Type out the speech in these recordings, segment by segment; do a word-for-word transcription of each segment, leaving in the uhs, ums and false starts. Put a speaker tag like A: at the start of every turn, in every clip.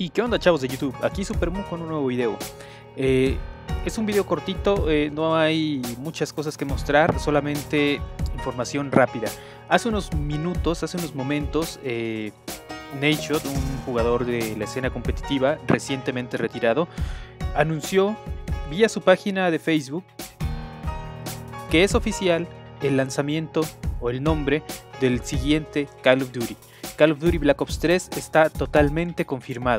A: ¿Y qué onda, chavos de YouTube? Aquí Supermu con un nuevo video. Eh, es un video cortito, eh, no hay muchas cosas que mostrar, solamente información rápida. Hace unos minutos, hace unos momentos, eh, Nadeshot, un jugador de la escena competitiva recientemente retirado, anunció vía su página de Facebook que es oficial el lanzamiento o el nombre del siguiente Call of Duty. Call of Duty Black Ops tres está totalmente confirmado.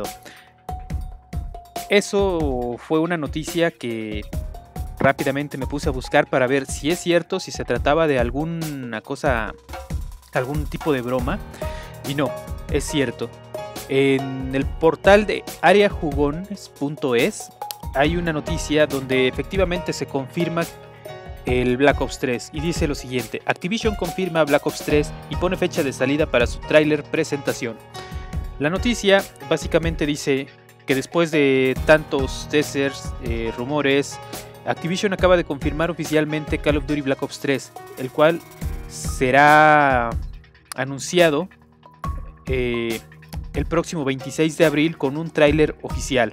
A: Eso fue una noticia que rápidamente me puse a buscar para ver si es cierto, si se trataba de alguna cosa, algún tipo de broma. Y no, es cierto. En el portal de área jugones punto es hay una noticia donde efectivamente se confirma el Black Ops tres y dice lo siguiente: Activision confirma Black Ops tres y pone fecha de salida para su tráiler presentación. La noticia básicamente dice que después de tantos teasers, eh, rumores, Activision acaba de confirmar oficialmente Call of Duty Black Ops tres, el cual será anunciado eh, el próximo veintiséis de abril con un tráiler oficial.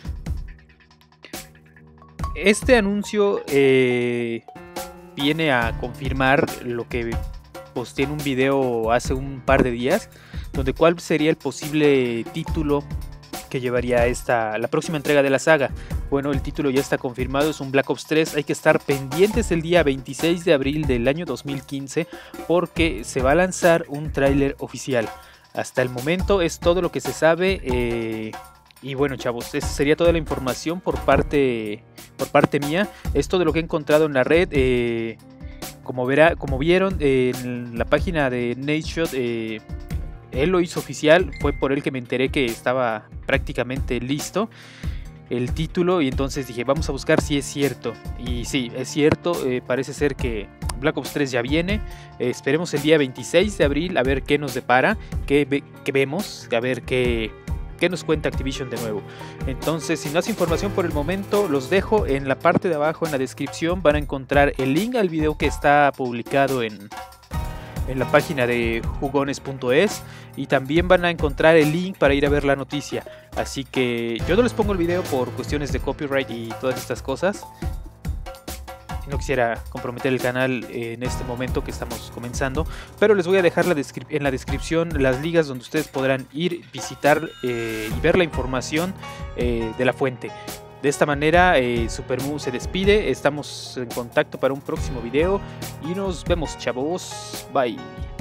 A: Este anuncio eh, viene a confirmar lo que posteé en un video hace un par de días, donde cuál sería el posible título que llevaría esta, la próxima entrega de la saga. Bueno, el título ya está confirmado, es un Black Ops tres. Hay que estar pendientes el día veintiséis de abril del año dos mil quince porque se va a lanzar un tráiler oficial. Hasta el momento es todo lo que se sabe. Eh, y bueno, chavos, esa sería toda la información por parte, por parte mía. Es todo lo que he encontrado en la red. Eh, como, verá, como vieron eh, en la página de Nadeshot, eh, él lo hizo oficial. Fue por él que me enteré que estaba prácticamente listo el título, y entonces dije, vamos a buscar si es cierto. Y sí, es cierto, eh, parece ser que Black Ops tres ya viene. Eh, esperemos el día veintiséis de abril a ver qué nos depara, qué, ve, qué vemos, a ver qué, qué nos cuenta Activision de nuevo. Entonces, sin más información por el momento, los dejo en la parte de abajo en la descripción. Van a encontrar el link al video que está publicado en en la página de jugones punto es, y también van a encontrar el link para ir a ver la noticia. Así que yo no les pongo el video por cuestiones de copyright y todas estas cosas. No quisiera comprometer el canal en este momento que estamos comenzando, pero les voy a dejar la en la descripción las ligas donde ustedes podrán ir, visitar eh, y ver la información eh, de la fuente. De esta manera, eh, Supermu se despide. Estamos en contacto para un próximo video y nos vemos, chavos. Bye.